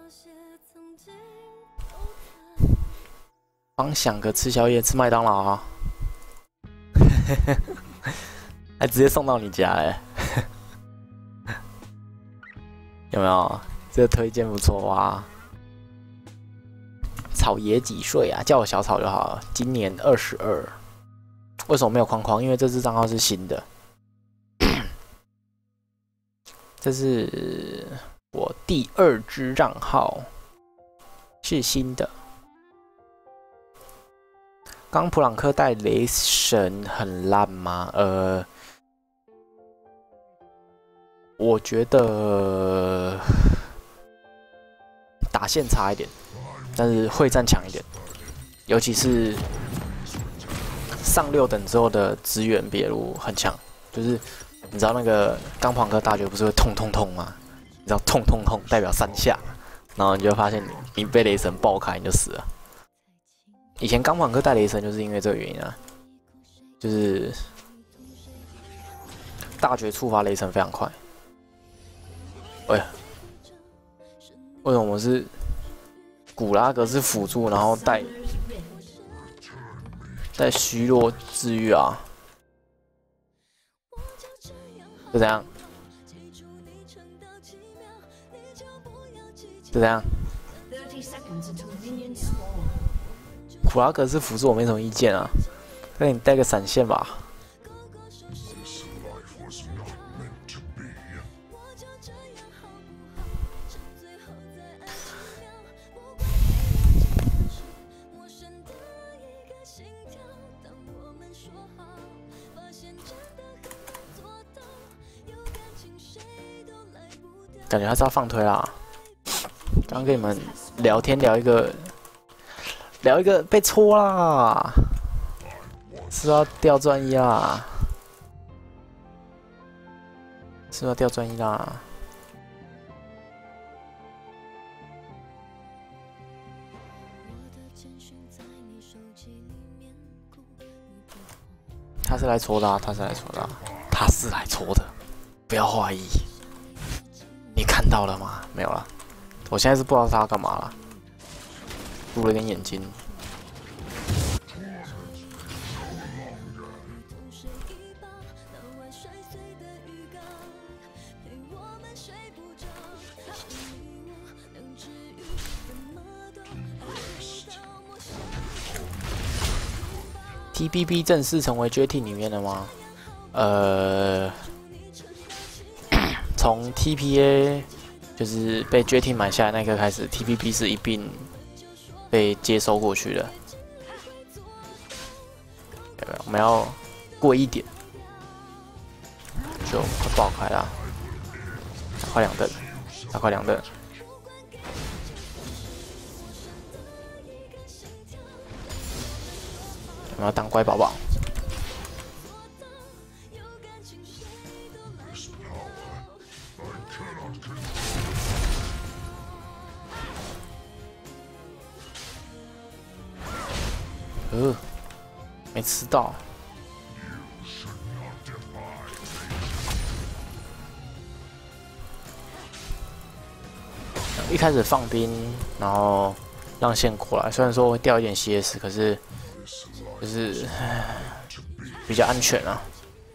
帮想个吃宵夜，吃麦当劳啊！还直接送到你家哎、有没有？这个推荐不错哇！草爷几岁啊？叫我小草就好了。今年22。为什么没有框框？因为这支账号是新的，这是我第2支账号，是新的。刚普朗克带雷神很烂吗？我觉得打线差一点，但是会战强一点，尤其是上6等之后的支援别路很强。就是你知道那个刚普朗克大绝不是会痛痛痛吗？你知道痛痛痛代表3下，然后你就发现你被雷神爆开你就死了。以前刚普朗克带雷神就是因为这个原因啊，就是大绝触发雷神非常快。喂，为什么我是古拉格是辅助，然后带虚弱治愈啊？是怎样？是怎样？古拉格是辅助，我没什么意见啊。那你带个闪现吧。感觉他是要放推啦。刚跟你们聊天聊一个被戳啦，是要掉专一啦，是要掉专一啦。他是来戳的、啊，他是来戳的、啊，他是来戳的，不要怀疑。你看到了吗？没有啦，我现在是不知道他要干嘛了，露了一点眼睛。TBB 正式成为 JT 里面了吗？从 TPA 就是被 JT 买下来那个开始 ，TBB 是一并被接收过去的。我们要贵一点，就快爆开啦！快2等，快2等。我们要当乖宝宝。没吃到。一开始放兵，然后让线过来，虽然说会掉一点 CS， 可是就是比较安全啊。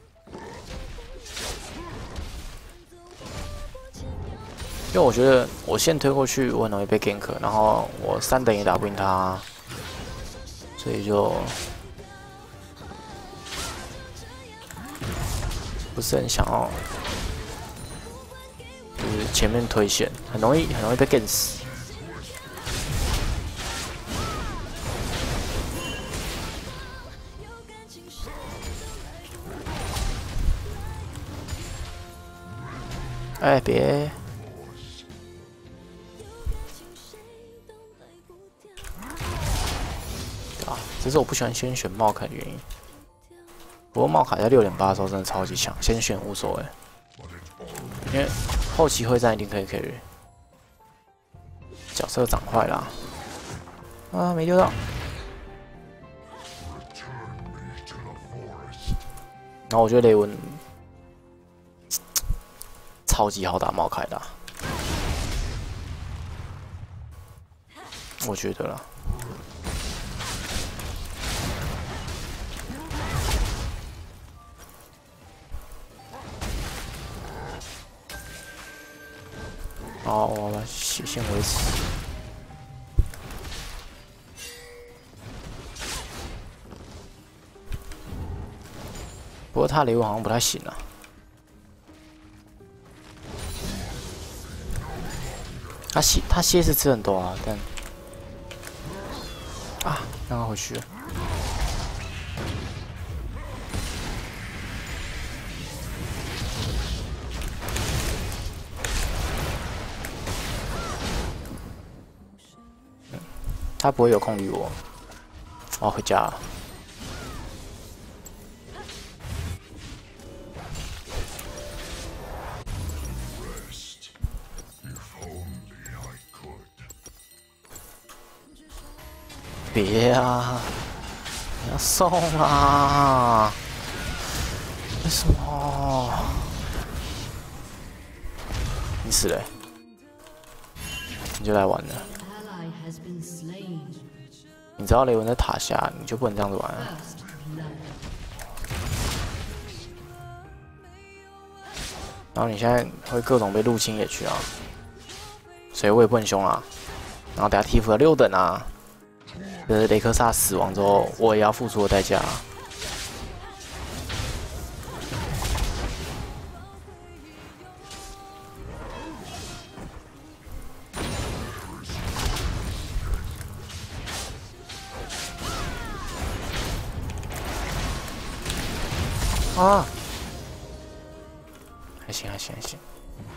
因为我觉得我线推过去，我很容易被 gank， 然后我3等也打不赢他，所以就不是很想要，就是前面推线，很容易被 gank 死。哎，别！啊，这是我不喜欢先选茂凯的原因。不过茂凯在6.8的时候真的超级强，先选无所谓，因为后期会战一定可以 carry。角色长坏啦！啊，没丢到。然后我觉得雷文超级好打茂凯的、啊。 我觉得啦。哦，我把血线维持。不过他雷文好像不太行啊。他蝎是吃很多啊，但啊，让他回去了。他不会有空理我，我要回家了。别啊！你要送啊！为什么？你死了、欸，你就来玩了。你知道雷文在塔下，你就不能这样子玩啊。然后你现在会各种被入侵野区啊，所以我也不能凶啊。然后等下 Tiff 的6等啊，雷克萨死亡之后，我也要付出的代价、啊。啊，还行，还行，还行。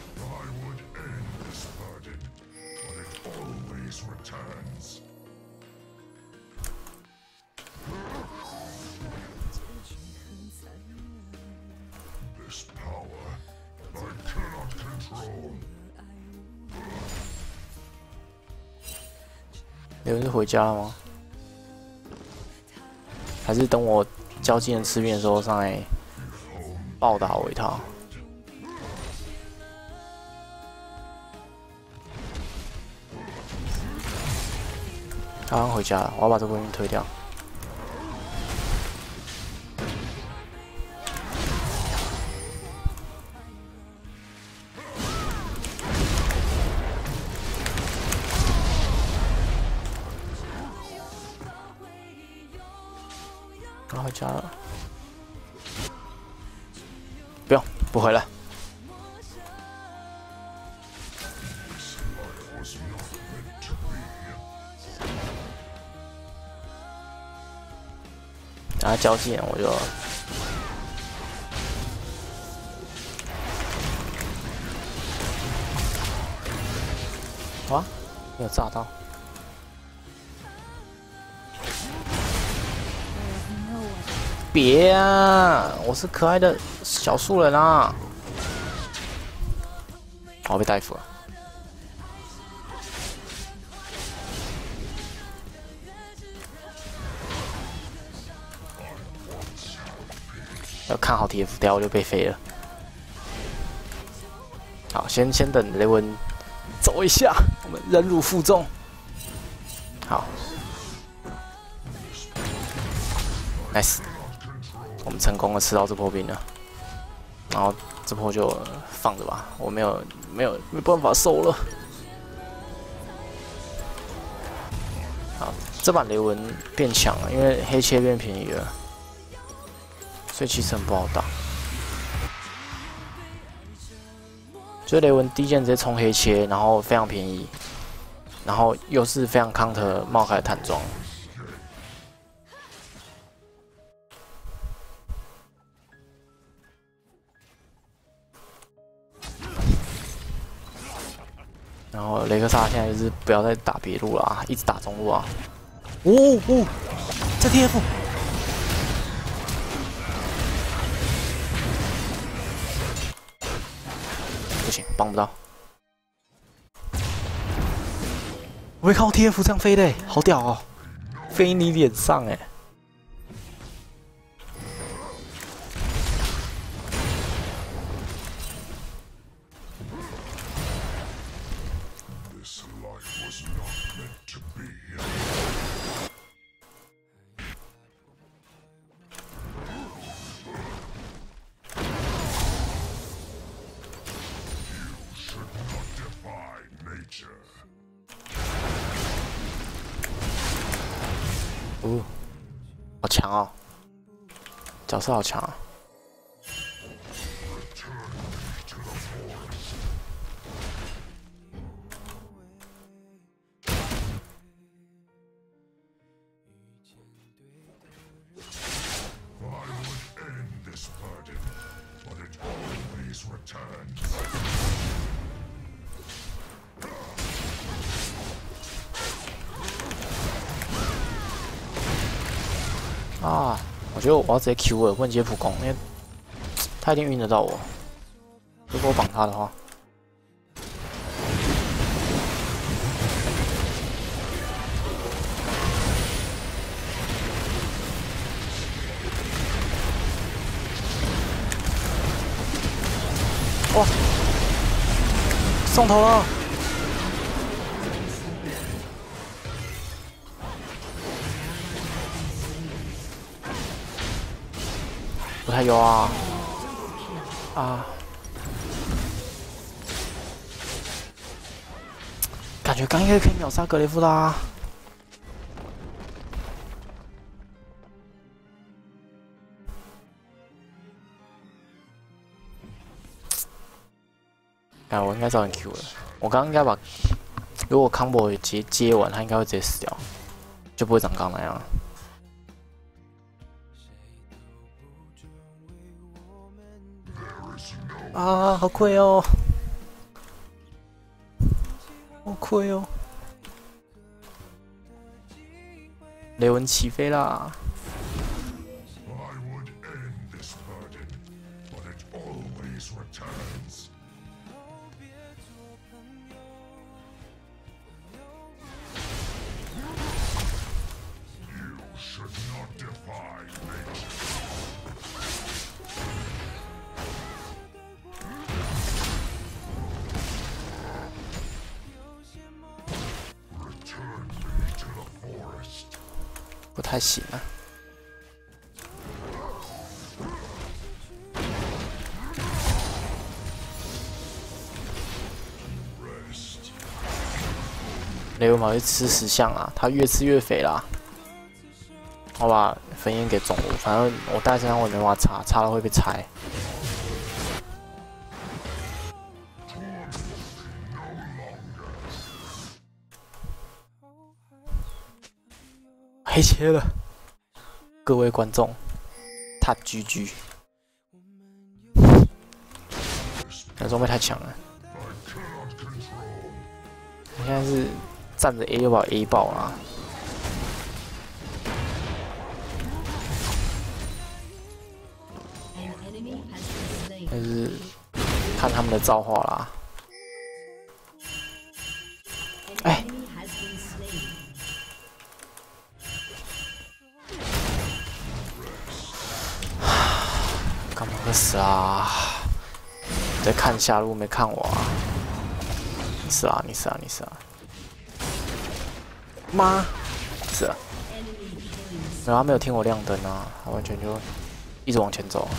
有人是回家了吗？还是等我交技能吃遍的时候上来暴打我一套？他好像回家了，我要把这个东西推掉。他回家了，不用，不回来。等他交技能我就。哇，没有炸到。别啊！我是可爱的小树人啊！我被逮捕了。要看好 TF 掉我就被飞了。好，先等雷文走一下，我们忍辱负重。好 ，nice。我们成功的吃到这波兵了，然后这波就放着吧，我没办法收了。好，这把雷文变强了，因为黑切变便宜了，所以其实很不好打。就雷文第一件直接冲黑切，然后非常便宜，然后又是非常 counter 冒开的坦装。然后雷克萨现在就是不要再打别路了啊，一直打中路啊！这 TF 不行，帮不到。我会靠 TF 这样飞的，好屌哦！飞你脸上哎！ 强哦，角色好强啊！啊，我觉得我要直接 Q 了，不能直接普攻，因为他一定晕得到我。如果我绑他的话，哇，送头了！不太有啊！啊！感觉刚应该可以秒杀格雷夫啦！哎，我应该早点 Q 了。我刚刚应该把，如果 combo 接完，他应该会直接死掉，就不会长刚那样了。啊，好亏哦！好亏哦！雷文起飞啦！不太行啊。雷文跑去吃石像啊，他越吃越肥啦。我把焚烟给中了，反正我带身上我也没办法插，插了会被拆。黑切了，各位观众，他 GG， 那装备太强了。我现在是站着 A 就把 A 爆啦。但是看他们的造化啦。哎。干嘛个死啊！你在看下路没看我啊？你死啊！你死啊！你死啊！妈！死了！然后他没有听我亮灯啊，他完全就一直往前走。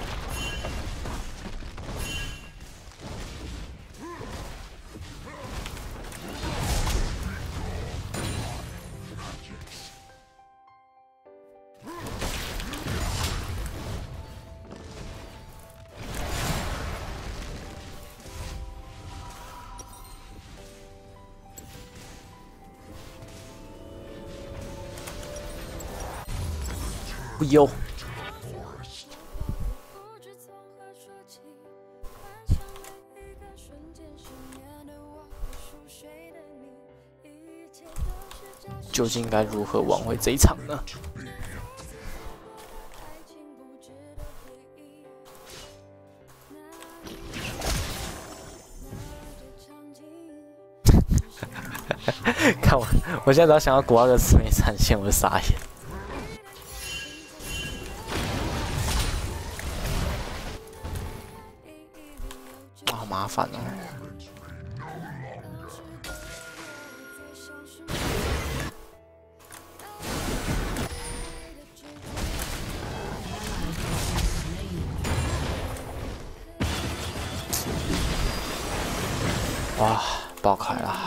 不优。究竟该如何挽回这一场呢？看我现在只要想到古阿格斯没闪现，我就傻眼。好麻烦哦。哇，爆开了！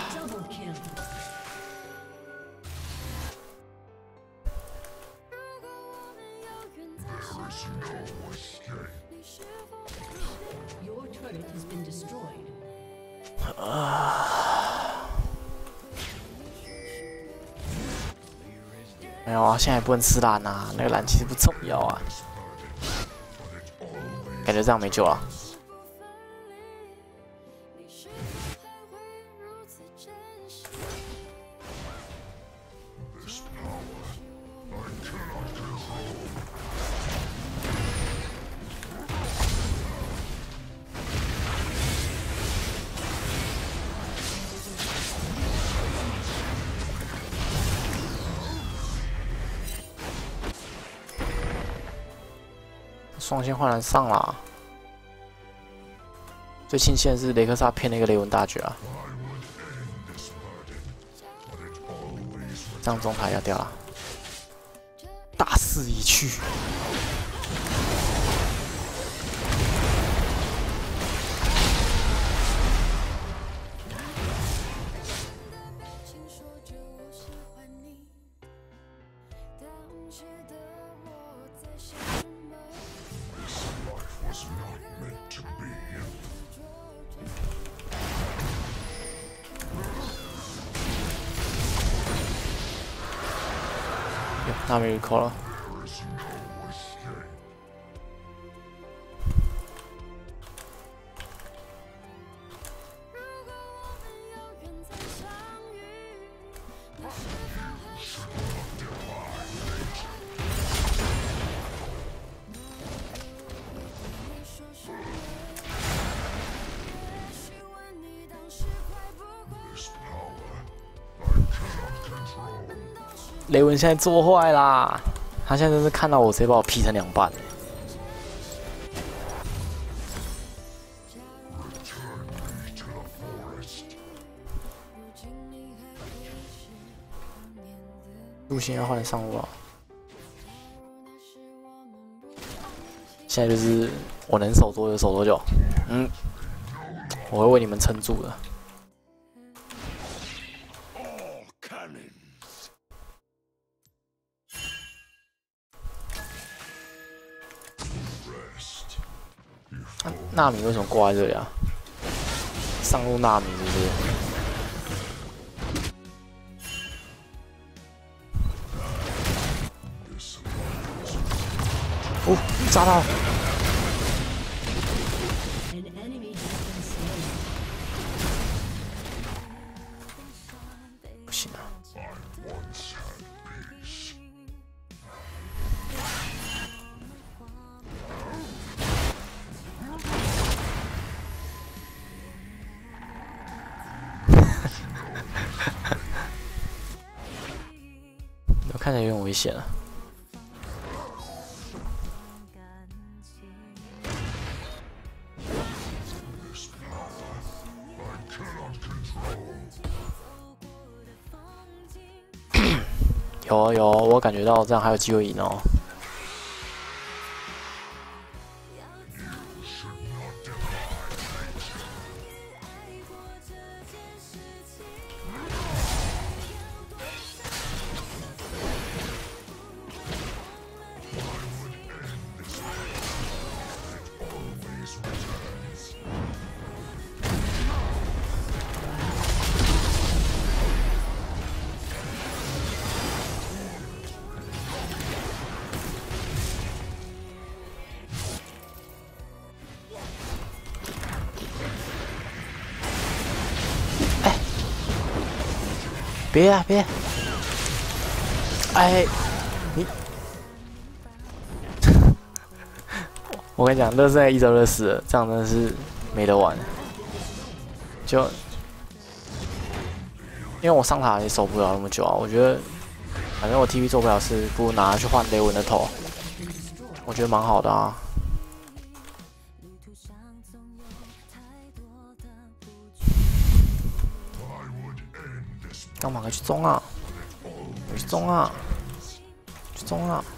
没有啊，现在不能吃蓝啊，那个蓝其实不重要啊。感觉这样没救了。双线换人上啦！最庆幸的是雷克萨骗了一个雷文大绝啊！这样中台要掉了，大势已去。那没recall了。雷文现在做坏啦，他现在真是看到我直接把我劈成2半。路线要换上路了，现在就是我能守多久守多久，我会为你们撑住的。纳米为什么挂在这里啊？上路纳米是不是？哦，炸到！不行啊！看起来有点危险了。有，我感觉到这样还有机会赢哦。别啊别！哎，你，我跟你讲，乐赛1周热死了，这样真的是没得玩。就因为我上塔也守不了那么久啊，我觉得反正我 TV 做不了事，不如拿去换雷文的头，我觉得蛮好的啊。干嘛去中啊？去中啊！去中啊！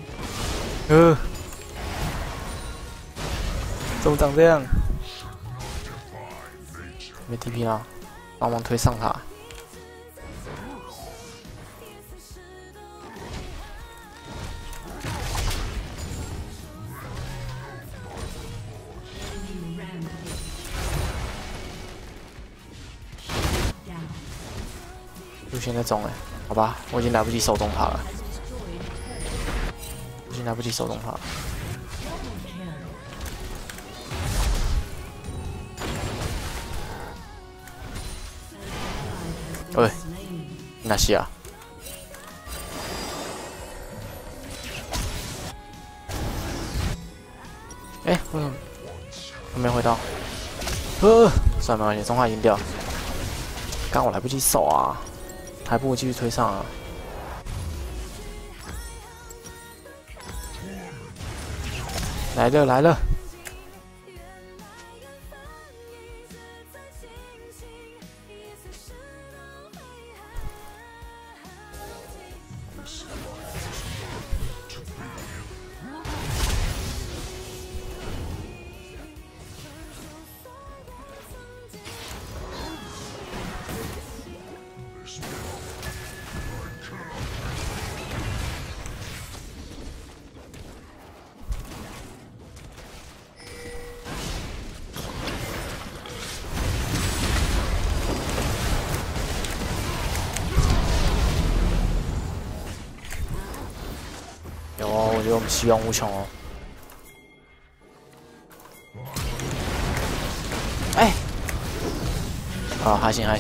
怎么长这样？ 没 TP 啦，帮忙推上塔。路线在中好吧，我已经来不及手动它了，已经来不及手动它了。喂，纳西亚，为什么还没回到？算了，没关系，中华赢掉。刚我来不及守啊，还不如继续推上啊。来了！我觉得我们希望无穷哦。还行，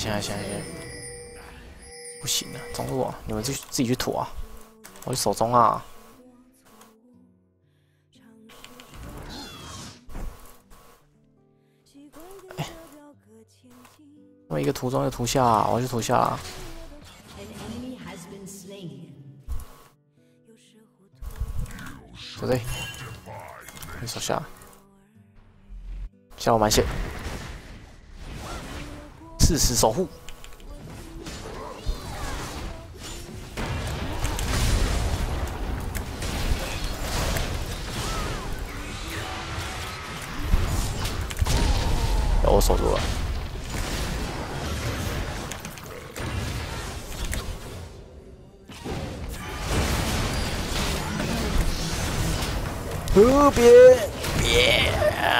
不行啊，中路啊，你们自己去吐啊，我去守中啊。我一个图中一个图下，我要去图下啊。对，你手下，下我满血，誓死守护。我守住了。别！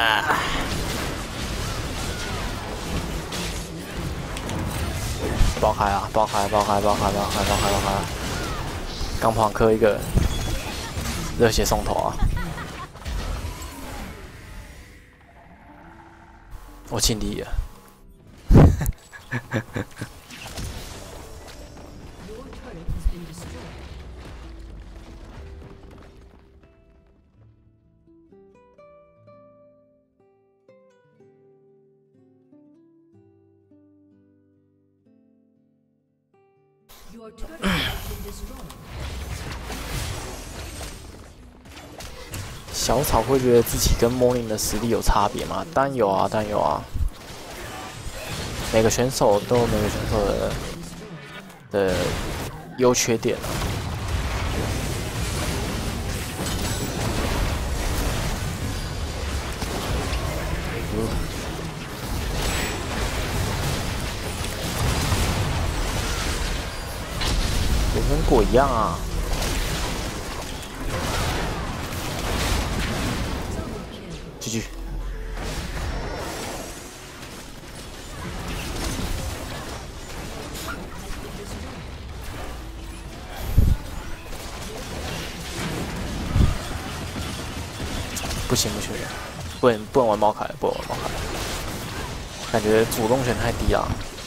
爆开啊！爆开！刚跑磕一个热血送头啊！我尽力了。小草会觉得自己跟 Morning 的实力有差别吗？当然有啊。每个选手都有每个选手的优缺点啊。也跟果一样啊。继续。不行，不能玩猫凯，感觉主动权太低了。